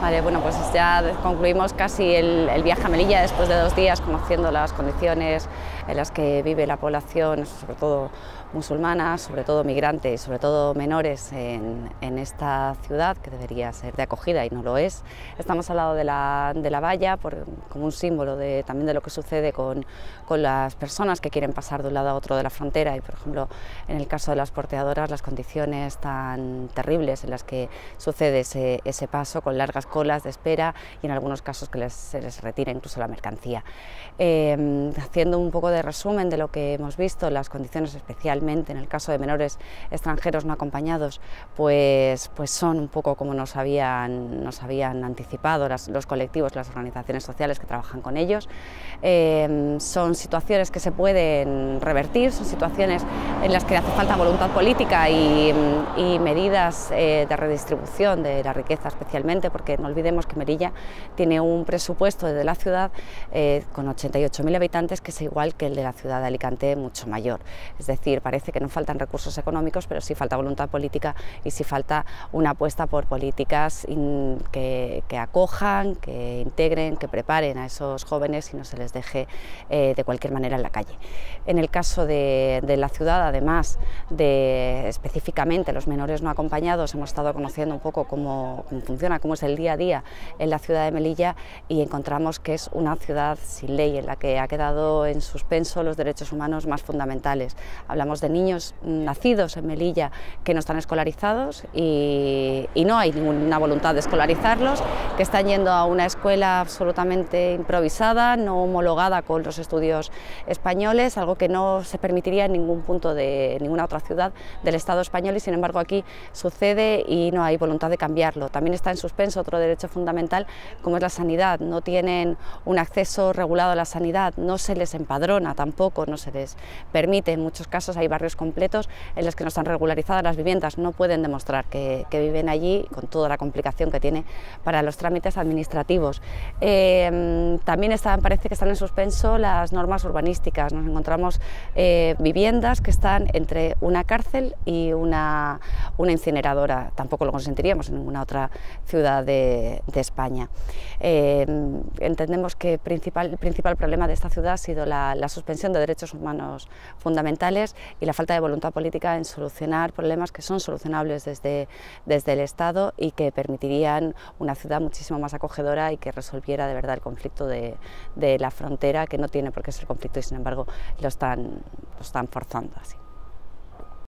Vale, bueno, pues ya concluimos casi el viaje a Melilla después de 2 días conociendo las condiciones en las que vive la población, sobre todo musulmana, sobre todo migrantes, sobre todo menores en esta ciudad que debería ser de acogida y no lo es. Estamos al lado de la valla como un símbolo también de lo que sucede con las personas que quieren pasar de un lado a otro de la frontera y, por ejemplo, en el caso de las porteadoras, las condiciones tan terribles en las que sucede ese paso, con largas colas de espera y en algunos casos que se les retira incluso la mercancía. Haciendo un poco de resumen de lo que hemos visto, las condiciones especialmente en el caso de menores extranjeros no acompañados, pues son un poco como nos habían anticipado los colectivos, las organizaciones sociales que trabajan con ellos. Son situaciones que se pueden revertir, son situaciones en las que hace falta voluntad política y medidas de redistribución de la riqueza, especialmente porque no olvidemos que Melilla tiene un presupuesto desde la ciudad con 88.000 habitantes que es igual que el de la ciudad de Alicante, mucho mayor. Es decir, parece que no faltan recursos económicos, pero sí falta voluntad política y sí falta una apuesta por políticas que acojan, que integren, que preparen a esos jóvenes y no se les deje de cualquier manera en la calle. En el caso de la ciudad, además de específicamente los menores no acompañados, hemos estado conociendo un poco cómo funciona, cómo es el día a día en la ciudad de Melilla y encontramos que es una ciudad sin ley en la que ha quedado en suspenso los derechos humanos más fundamentales. Hablamos de niños nacidos en Melilla que no están escolarizados y no hay ninguna voluntad de escolarizarlos, que están yendo a una escuela absolutamente improvisada, no homologada con los estudios españoles, algo que no se permitiría en ningún punto de ninguna otra ciudad del Estado español y sin embargo aquí sucede y no hay voluntad de cambiarlo. También está en suspenso otro derecho fundamental como es la sanidad, no tienen un acceso regulado a la sanidad, no se les empadrona tampoco, no se les permite, en muchos casos hay barrios completos en los que no están regularizadas las viviendas, no pueden demostrar que viven allí con toda la complicación que tiene para los trámites administrativos. También parece que están en suspenso las normas urbanísticas, nos encontramos viviendas que están entre una cárcel y una incineradora, tampoco lo consentiríamos en ninguna otra ciudad de España. Entendemos que el principal problema de esta ciudad ha sido la suspensión de derechos humanos fundamentales y la falta de voluntad política en solucionar problemas que son solucionables desde el Estado y que permitirían una ciudad muchísimo más acogedora y que resolviera de verdad el conflicto de la frontera, que no tiene por qué ser conflicto y sin embargo lo están forzando así.